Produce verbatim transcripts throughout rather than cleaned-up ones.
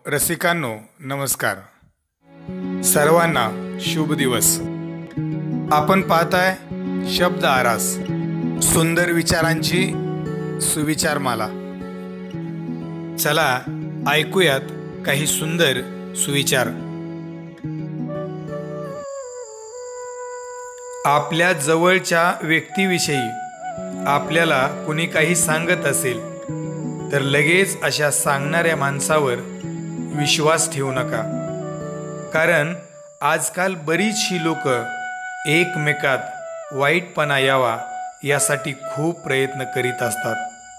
रसिकांनो नमस्कार. सर्वांना शुभ दिवस. आपण पाहताय शब्द आरास, सुंदर विचारांची सुविचारमाला. चला ऐकूयात काही सुंदर सुविचार. आपल्या जवळच्या व्यक्तीविषयी आपल्याला कुणी काही सांगत असेल तर लगेच अशा सांगणाऱ्या माणसावर विश्वास ठेवू नका. कारण आजकाल बरीचशी लोक एकमेकात वाईटपणा यावा यासाठी खूप प्रयत्न करीत असतात.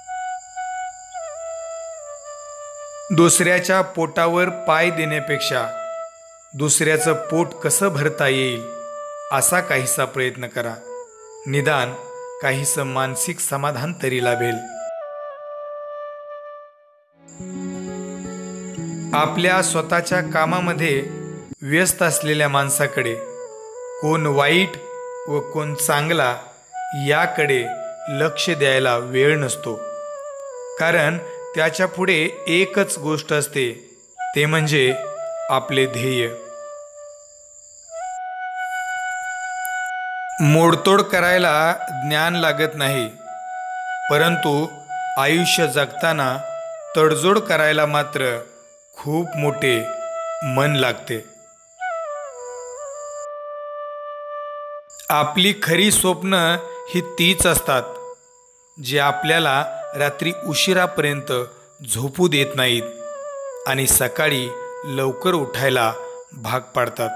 दुसऱ्याच्या पोटावर पाय देण्यापेक्षा दुसऱ्याचं पोट कसं भरता येईल असा काहीसा प्रयत्न करा. निदान काहीसं मानसिक समाधान तरी लाभेल. आपल्या स्वतःच्या कामामध्ये व्यस्त असलेल्या माणसाकडे कोण वाईट व कोण चांगला याकडे लक्ष द्यायला वेळ नसतो. कारण त्याच्या पुढे एकच गोष्ट असते, ते म्हणजे आपले ध्येय. मोडतोड करायला ज्ञान लागत नाही, परंतु आयुष्य जगताना तडजोड करायला मात्र खूप मोठे मन लागते. आपली खरी स्वप्न ही तीच असतात जे आपल्याला रात्री उशिरापर्यंत झोपू देत नाहीत आणि सकाळी लवकर उठायला भाग पाडतात.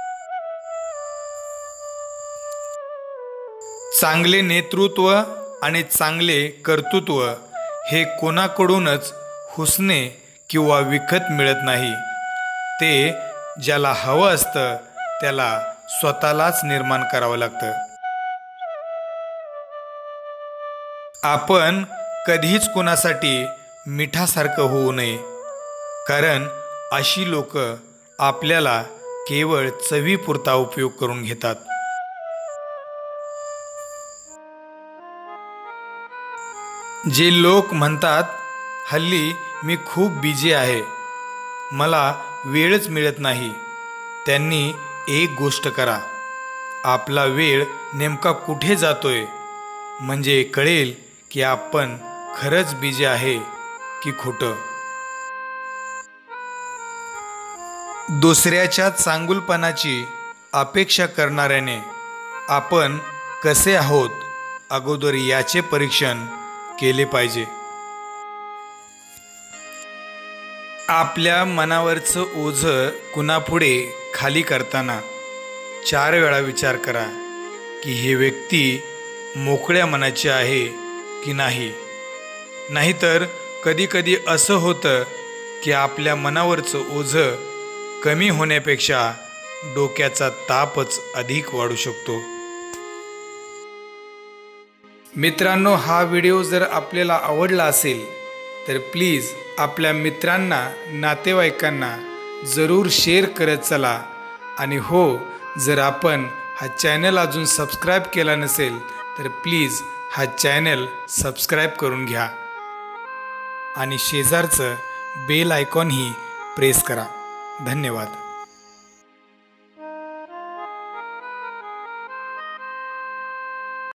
चांगले नेतृत्व आणि चांगले कर्तृत्व हे कोणाकडूनच हुसने किंवा विकत मिळत नाही. ते ज्याला हवं असतं त्याला स्वतःलाच निर्माण करावं लागतं. आपण कधीच कोणासाठी मिठासारखं होऊ नये, कारण अशी लोक आपल्याला केवळ चवीपुरता उपयोग करून घेतात. जे लोक म्हणतात हल्ली मी खूप बिझी आहे, मला वेळच मिळत नाही, त्यांनी एक गोष्ट करा, आपला वेळ नेमका कुठे जातोय म्हणजे कळेल की आपण खरंच बिझी आहे की खोटं. दुसऱ्याच्या चांगुलपणाची अपेक्षा करणाऱ्याने आपण कसे आहोत अगोदर याचे परीक्षण केले पाहिजे. आपल्या मनावरचं ओझं कुणापुढे खाली करताना चार वेळा विचार करा की हे व्यक्ती मोकळ्या मनाची आहे की नाही. नाहीतर कधीकधी असं होतं की आपल्या मनावरचं ओझं कमी होण्यापेक्षा डोक्याचा तापच अधिक वाढू शकतो. मित्रांनो, हा व्हिडिओ जर आपल्याला आवडला असेल तर प्लीज आपल्या मित्रांना, नातेवाईकांना जरूर शेअर करत चला. आणि हो, जर आपण हा चॅनल अजून सबस्क्राईब केला नसेल तर प्लीज हा चॅनल सबस्क्राईब करून घ्या आणि शेजारचं बेल आयकॉनही प्रेस करा. धन्यवाद.